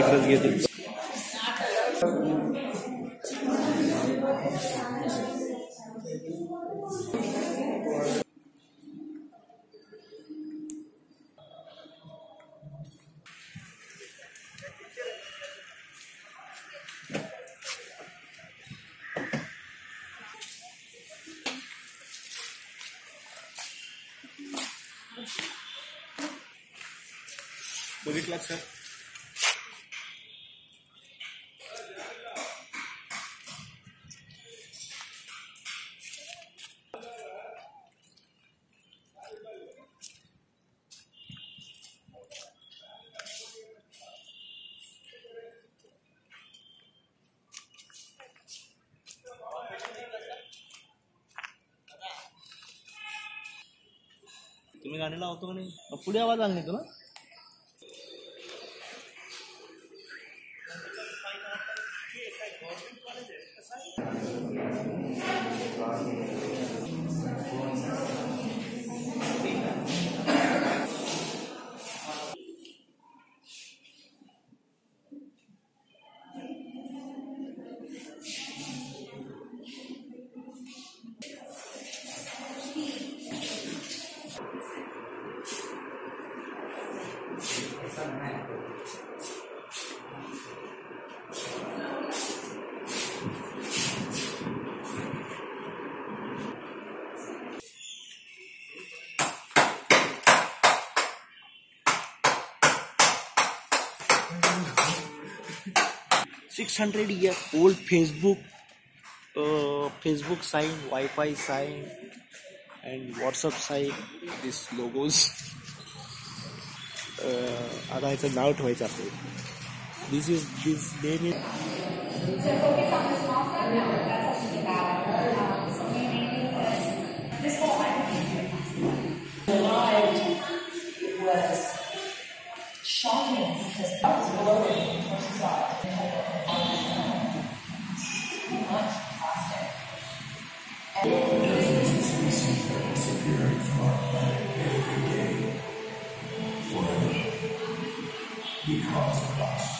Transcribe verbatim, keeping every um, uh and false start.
Difference घेतील. बघितला sir. तुम्ही गाणी लावतो का नाही? पुढे आवाज आला नाही तुला? six hundred year old Facebook uh, Facebook sign, Wi-Fi sign and WhatsApp sign, these logos. uh, आता ह्याचं नाव ठेवायचं आपल्याला. This is this name is so focus on this small step now. That's something about um, so meaning was this whole idea arrived. It was shocking because that was below it when we first saw it. Too much plastic. And there's a species that disappearing from our planet every day forever because of us.